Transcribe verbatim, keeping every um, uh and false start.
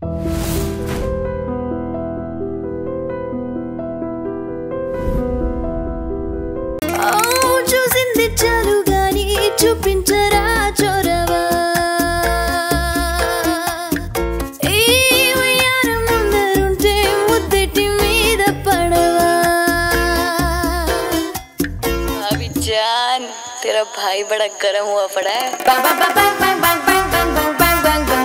చూసింది చాలుగాని చూపించరా చొరవా तेरा भाई बड़ा गर्म हुआ पड़ा है।